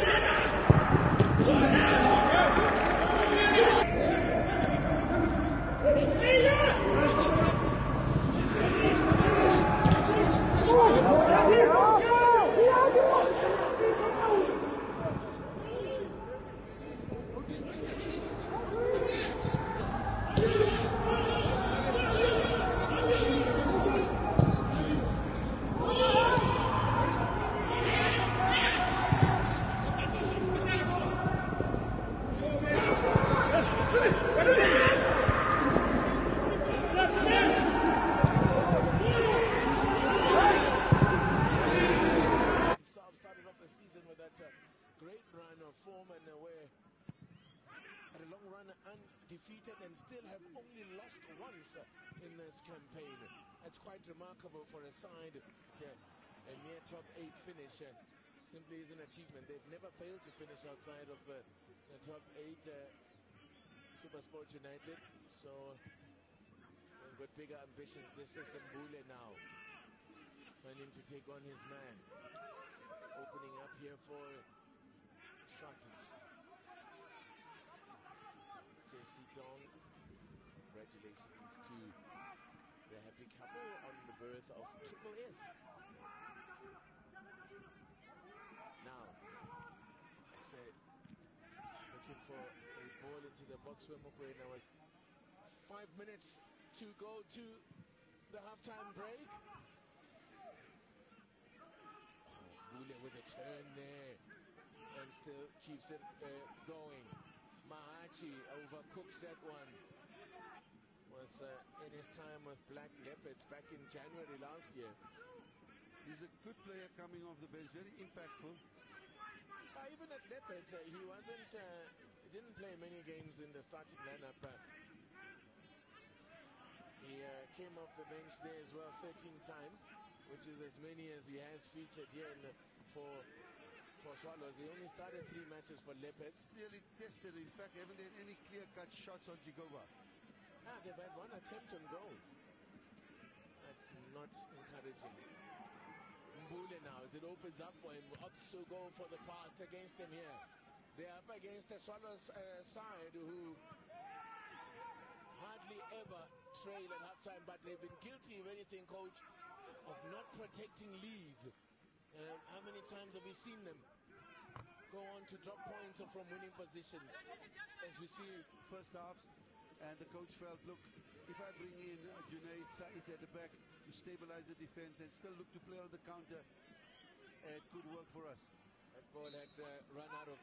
Great run of form and where at a long run undefeated and still have only lost once in this campaign. That's quite remarkable for a side. A near top 8 finish simply is an achievement. They've never failed to finish outside of the top 8 Supersport United. So they've got bigger ambitions. This is Mbule now trying to take on his man. Opening up here for Shantis. JC Dong, congratulations to the happy couple on the birth of Triple S. Now, I said, looking for a ball into the box where Mokoena. There was 5 minutes to go to the halftime break. Mbule with a turn there. And still keeps it going. Mahachi overcooks that one. Was in his time with Black Leopards back in January last year. He's a good player coming off the bench, very impactful. Even at Leopards, he didn't play many games in the starting lineup. He came off the bench there as well 13 times, which is as many as he has featured here for Swallows. He only started 3 matches for Leopards. Really tested. In fact, haven't had any clear-cut shots on Jigova. They've had 1 attempt on goal. That's not encouraging. Mbule now, as it opens up for him, opts to go for the pass against him here. They're up against the Swallows side who hardly ever trail at halftime, but they've been guilty, if anything, coach, of not protecting leads. How many times have we seen them go on to drop points from winning positions? As we see first halves, and the coach felt, look, if I bring in Junaid Said at the back to stabilize the defense and still look to play on the counter, it could work for us. That ball had run out of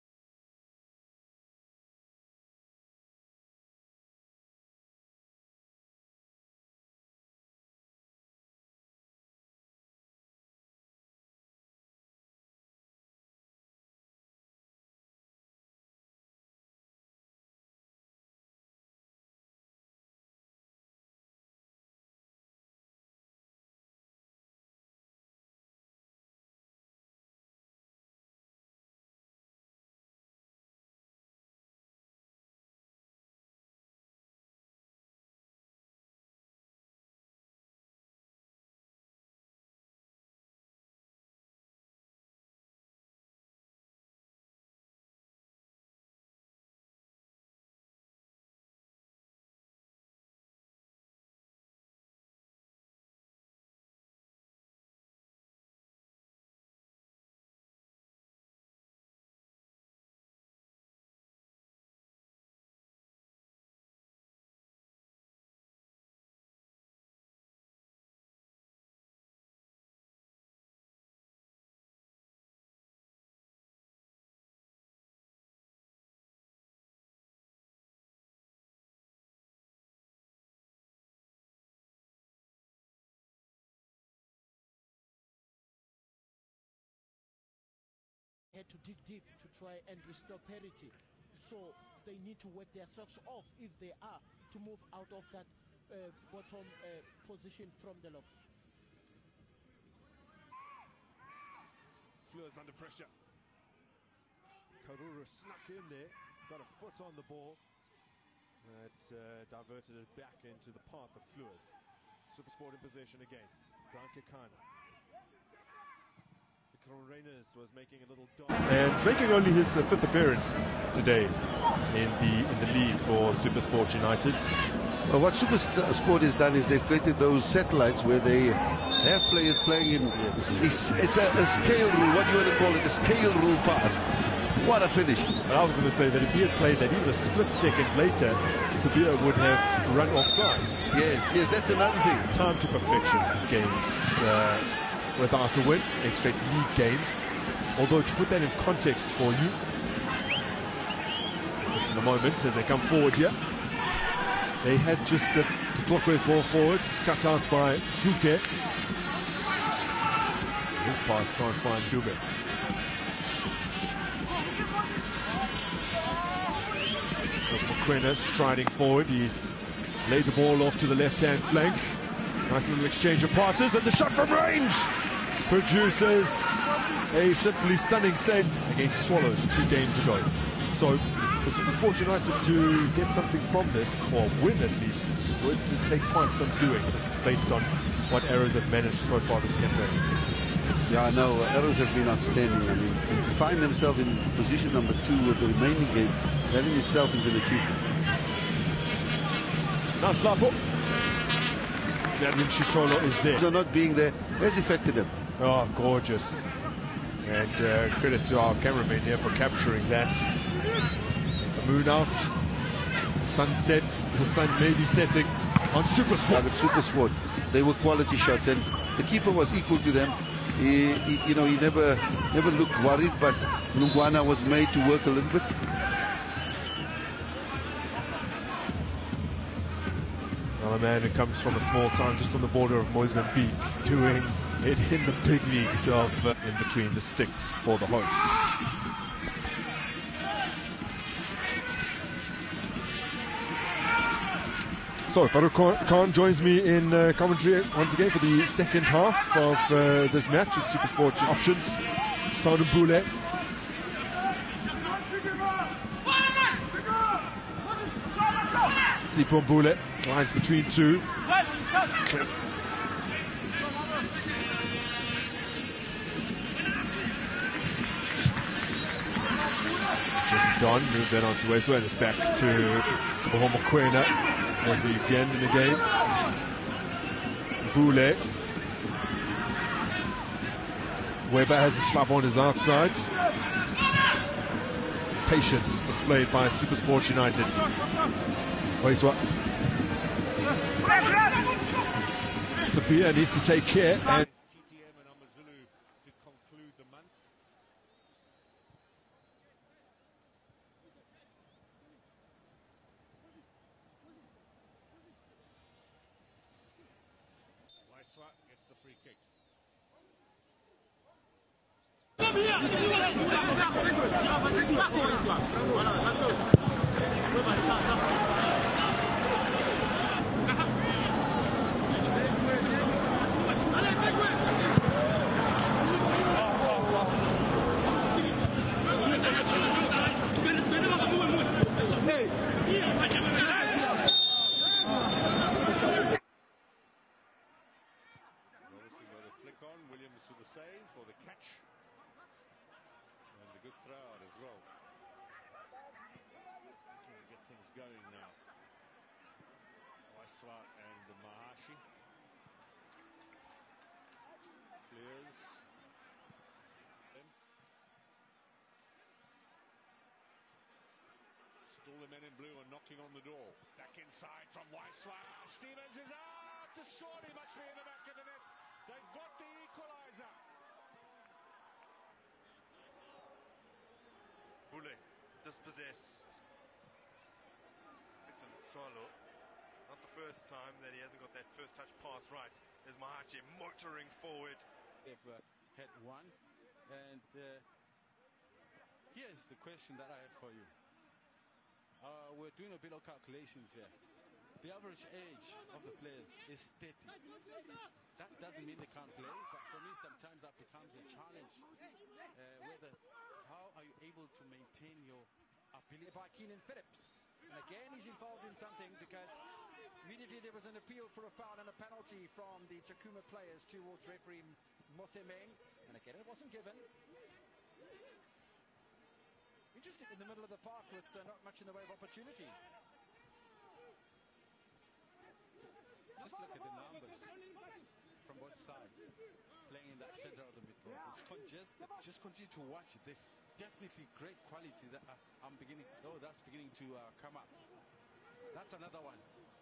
had to dig deep to try and restore parity. So they need to work their socks off if they are to move out of that bottom position from the lock. Fleurs under pressure. Karura snuck in there, got a foot on the ball. That diverted it back into the path of Fleurs. Supersport in possession again. Grant Kekana. Reyners was making a little dive. And it's making only his fifth appearance today in the league for Supersport United. Well, what Supersport has done is they've created those satellites where they have players playing in. It's a scale rule. What do you want to call it? A scale rule pass. What a finish! And I was going to say that if he had played that even a split second later, Sabir would have run offside. Yes, that's another thing. Time to perfection games without a win. Expect league games. Although to put that in context for you, just in a moment as they come forward here, they had just the Blockway's ball forwards, cut out by Suke. His pass can't find Dube. Mokoena striding forward, he's laid the ball off to the left-hand flank. Nice little exchange of passes, and the shot from range produces a simply stunning save against Swallows 2 games ago. So for Supersport United to get something from this, or win at least, would take quite some doing, just based on what Arrows have managed so far this campaign. Yeah, no, Arrows have been outstanding. I mean, to find themselves in position number 2 with the remaining game, that in itself is an achievement. Now Hlapo. Gladwin Chitolo is there. So not being there has affected him. Oh, gorgeous. And credit to our cameraman here for capturing that. The moon out, the sun sets, the sun may be setting on Supersport. Yeah, but Supersport, they were quality shots, and the keeper was equal to them. He never looked worried, but Lungwana was made to work a little bit. Another man who comes from a small town just on the border of Mozambique, doing it in the big leagues of in between the sticks for the hosts. So, Farouk Khan joins me in commentary once again for the second half of this match with Supersport Options. Found Mbule. Sipho Mbule, lines between two. Don moved that on to Waiswa, and it's back to Mokoena as the again in the game. Mbule. Weber has a club on his outside. Patience displayed by Supersport United. Waiswa. Sabia needs to take care. And TTM and Amazulu to conclude the month. Waiswa gets the free kick. Williams with the save for the catch, and a good throw out as well. Trying to get things going now. Waiswa and Mahashi. Clears. Still the men in blue are knocking on the door. Back inside from Waiswa. Stevens is out. The shot, he must be in the back of the net. They've got the equalizer. Mbule, dispossessed. Victor Swallow. Not the first time that he hasn't got that first touch pass right. There's Mahachi motoring forward. They've had one. And here's the question that I have for you. We're doing a bit of calculations here. The average age of the players is 30. That doesn't mean they can't play, but for me sometimes that becomes a challenge. How are you able to maintain your ability? By Keenan Phillips. And again he's involved in something, because immediately there was an appeal for a foul and a penalty from the Takuma players towards referee Mosemeng, and again it wasn't given. Interesting in the middle of the park with not much in the way of opportunity. Just look at the numbers from both sides playing in that center of the midfield. It's congested. Just continue to watch this. Definitely great quality that I'm beginning. Oh, that's beginning to come up. That's another one.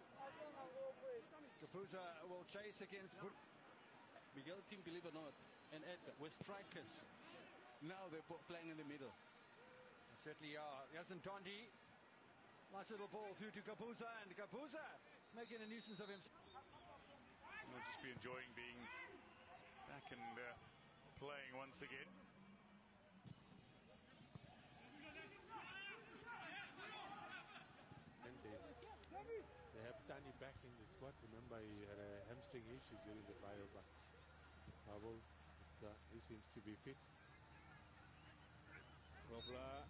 Kapuza will chase against Miguel team, believe it or not, and Edgar were strikers. Now they're playing in the middle. They certainly are. Yasin Tondi. Nice little ball through to Kapuza, and Kapuza making a nuisance of himself. We'll just be enjoying being back and playing once again. And they have Tani back in the squad. Remember, he had a hamstring issue during the bubble, but he seems to be fit. Robler,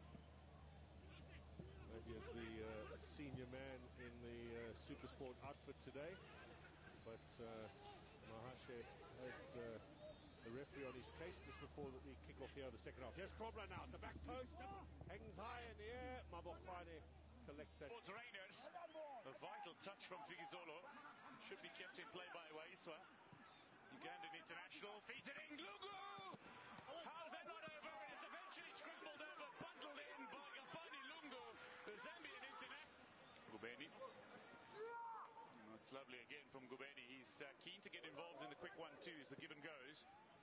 maybe as the senior man in the Supersport outfit today, but Mahashe had the referee on his case just before the kick-off here of the second half. Here's Robler now at the back post, hangs high in the air. Mabokhwane collects that. Sports Rangers, a vital touch from Figizolo. Should be kept in play by Waiswa. Ugandan international, feeds it in, Glungu! How's that not over? It is eventually scrambled over, bundled in by Gapani Lungu, the Zambian international. Gubeni. That's lovely again from Gubeni. He's keen to get involved in the quick 1-2s, the give and goes.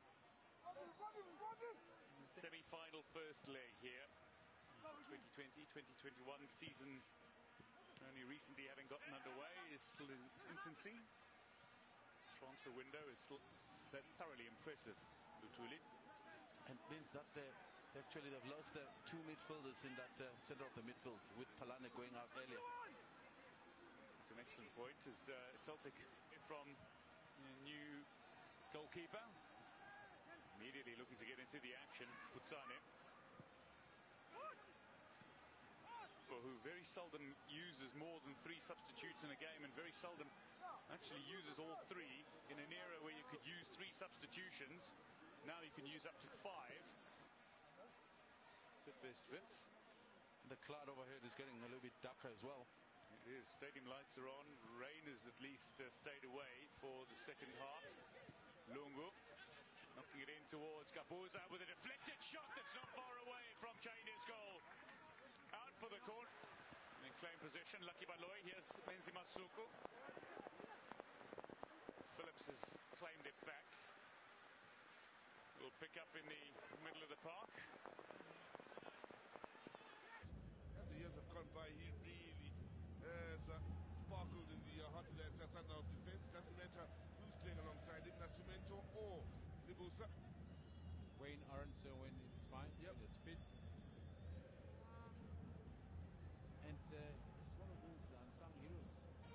Semi-final first leg here. 2020-2021 season only recently having gotten underway, is still in its infancy. Transfer window is still thoroughly impressive, Lutuli. And means that they've lost their two midfielders in that center of the midfield, with Palane going out earlier. That's an excellent point. As Celtic from new goalkeeper, immediately looking to get into the action, Putsane, who very seldom uses more than 3 substitutes in a game, and very seldom actually uses all 3 in an era where you could use 3 substitutions. Now you can use up to 5. Good best, Vince. The cloud overhead is getting a little bit darker as well. It is. Stadium lights are on. Rain has at least stayed away for the second half. Lungu knocking it in towards Kapuza with a deflected shot that's not far away from China's goal. Out for the corner. In claim position, Lucky Baloy. Here's Benzima Suku. Phillips has claimed it back. Will pick up in the middle of the park. As the years have gone by, he really has sparkled in the heart of that Sundowns defense. Doesn't matter who's playing alongside him, Nascimento or Libusa. Wayne Aronson when he's fine, when he's fit. And he's one of those unsung heroes.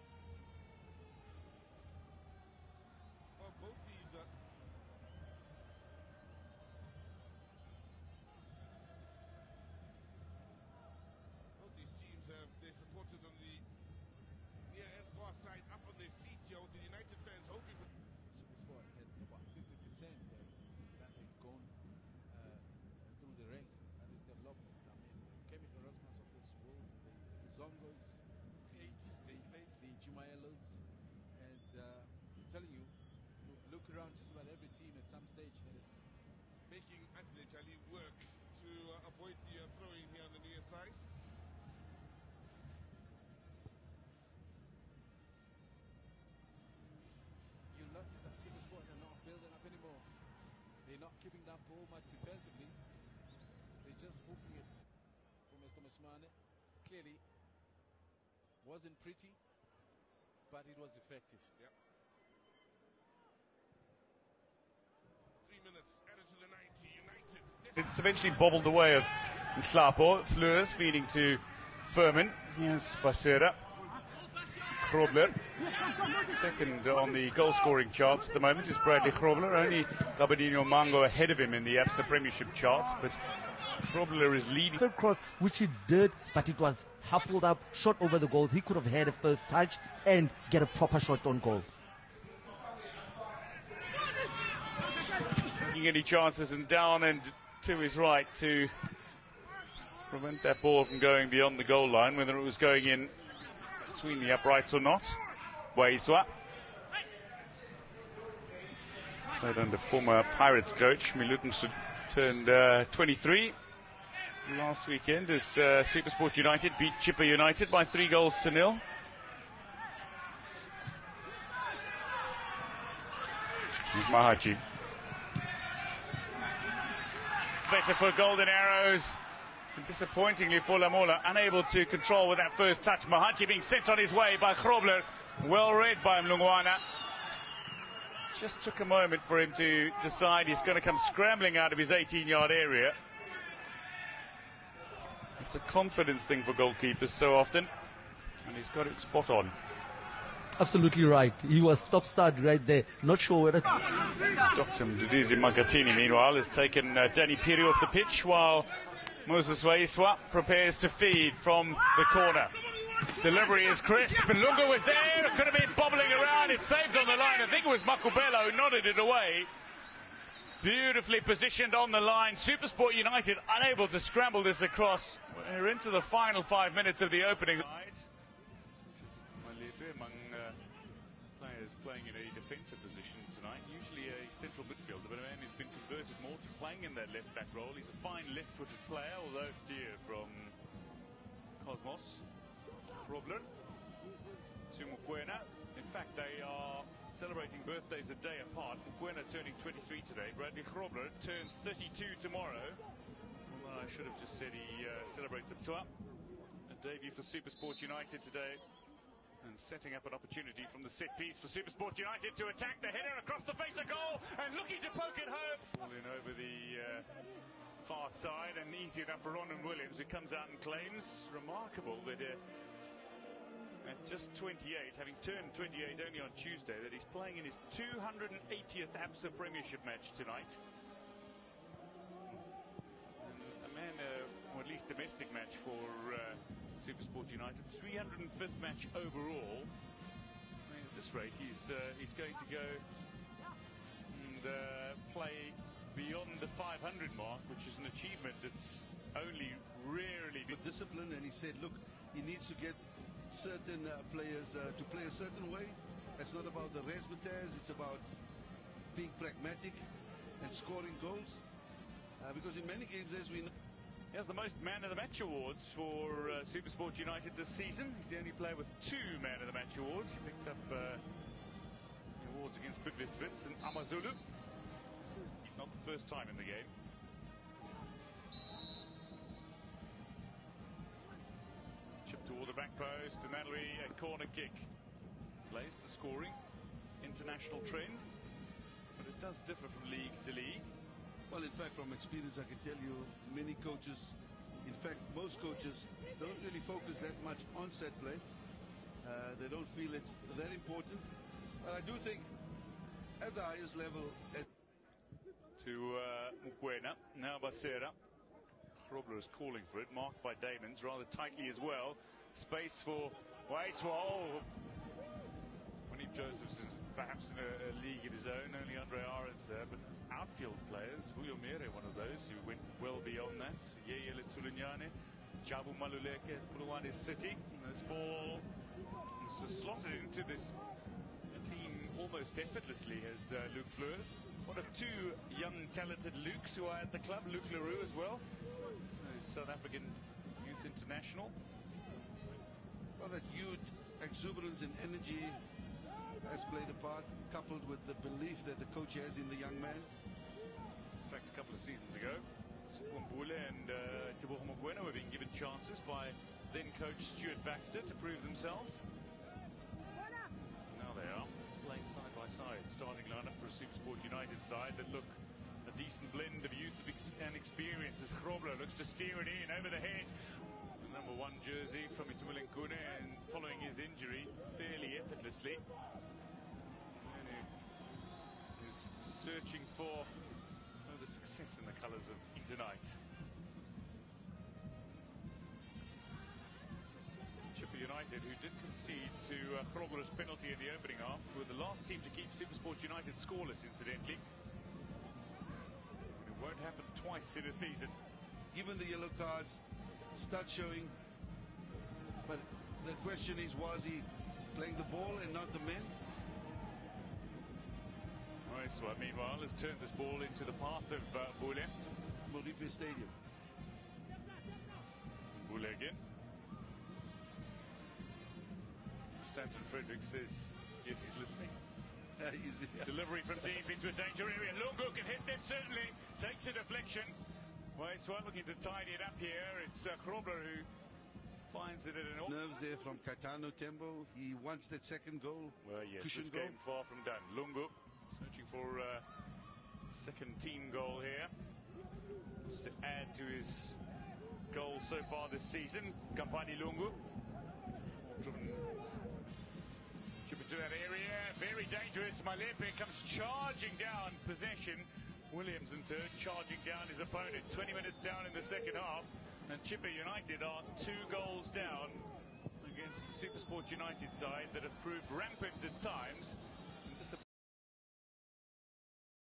Well, both these teams have their supporters on the near and far side up on their feet here, with the United fans hoping for. Supersport had about 50% that had gone through the ranks. That is development. I mean, Kemi Erasmus of this world, the Zongos, the Jumaelos, and I'm telling you, look around just about every team at some stage that is making Antele Jali work to avoid the throw-in here on the near side. You'll notice that Supersport are not building up anymore. They're not keeping that ball much defensively. They're just hooking it for Mr. Mashmane. Clearly, wasn't pretty, but it was effective. Yep. 3 minutes added to the 90. United. It's eventually bobbled away of Nhlapo. Fleurs feeding to Furman. Here's Basera. Grobler. Second on the goal-scoring charts at the moment is Bradley Grobler. Only Gabadinho Mango ahead of him in the ABSA Premiership charts, but Grobler is leading. Third cross, which he did, but it was huffled up, shot over the goals. He could have had a first touch and get a proper shot on goal. taking any chances, and down and to his right to prevent that ball from going beyond the goal line, whether it was going in between the uprights or not. Waiswa, played under former Pirates coach Milutin, turned 23 last weekend as SuperSport United beat Chippa United by 3-0. Here's Mahachi. Better for Golden Arrows. Disappointingly for Lamola, unable to control with that first touch. Mahachi being sent on his way by Grobler. Well read by Mlungwana. Just took a moment for him to decide he's going to come scrambling out of his 18-yard area. It's a confidence thing for goalkeepers so often, and he's got it spot on. Absolutely right. He was top-start right there. Not sure whether... Dr. Mduduzi Magatini, meanwhile, has taken Danny Piri off the pitch while Moses Waiswa prepares to feed from the corner. Delivery is crisp, and Lunga was there. It could have been bobbling around. It's saved on the line. I think it was Makubelo who nodded it away. Beautifully positioned on the line. SuperSport United unable to scramble this across. We're into the final 5 minutes of the opening. Among players playing in a defensive position tonight, usually a central midfielder, but a man who's been converted more to playing in that left back role. He's a fine left-footed player, although it's dear from Cosmos. Grobler to Mukwena. In fact, they are celebrating birthdays a day apart. Mukwena turning 23 today. Bradley Grobler turns 32 tomorrow. Well, I should have just said he celebrates it. So a debut for SuperSport United today, and setting up an opportunity from the set piece for SuperSport United to attack the header across the face of goal and looking to poke it home. Ball in over the far side, and easy enough for Ronan Williams, who comes out and claims. Remarkable that at just 28, having turned 28 only on Tuesday, that he's playing in his 280th ABSA Premiership match tonight. And a man, or at least domestic match for SuperSport United, 305th match overall. I mean, at this rate, he's going to go and play beyond the 500 mark, which is an achievement that's only rarely been. Discipline, and he said, look, he needs to get certain players to play a certain way. It's not about the razzmatazz, it's about being pragmatic and scoring goals. Because in many games, as we know, he has the most Man of the Match awards for SuperSport United this season. He's the only player with 2 Man of the Match awards. He picked up the awards against Bidvest and Amazulu. Not the first time in the game. Chip toward the back post, and that'll be a corner kick. Plays to scoring. International trend. But it does differ from league to league. well, in fact, from experience, I can tell you many coaches, in fact, most coaches don't really focus that much on set play. They don't feel it's that important. But I do think at the highest level... To Mukwena, now Basera. Grobler is calling for it, marked by Damons rather tightly as well. Space for Waiswa. Oh. Manip Josephs is perhaps in a league of his own, only Andre Arends there, but as outfield players, Vuyomere, one of those who went well beyond that. Yeye Letsulinyane, Jabu Maluleke, Puluwane City. And this ball is slotted into this team almost effortlessly as Luke Fleurs. One of 2 young talented Lukes who are at the club, Luke Leroux as well. So South African Youth International. Well, that youth, exuberance and energy has played a part, coupled with the belief that the coach has in the young man. In fact, a couple of seasons ago, Sipumbule and Teboho Mukwena were being given chances by then coach Stuart Baxter to prove themselves. Now they are playing side by side, starting lineup for a SuperSport United side that look a decent blend of youth and experience as Grobler looks to steer it in over the head. The number 1 jersey from Itumeleng Kune, and following his injury fairly effortlessly. And is searching for further success in the colours of tonight. United, who did concede to Grobler's penalty in the opening half, were the last team to keep SuperSport United scoreless, incidentally. twice in a season. Given the yellow cards, start showing. But the question is, was he playing the ball and not the men? Waiswa, meanwhile, has turned this ball into the path of Bule. Moripe Stadium. Bule again. Stanton Frederick says, yes, he's listening. Delivery from deep into a danger area. Lungu can hit them, certainly. Takes a deflection. Waiswa looking to tidy it up here. It's Krobler who finds it at an... Nerves there from Katano Tembo. He wants that second goal. Well, yes, Cushion this goal. game far from done. Lungu searching for second team goal here. Wants to add to his goals so far this season. Kampani Lungu. Chip into that area. Very dangerous. Malepe comes charging down possession. Williams in turn charging down his opponent. 20 minutes down in the second half. And Chippa United are 2 goals down against the SuperSport United side that have proved rampant at times.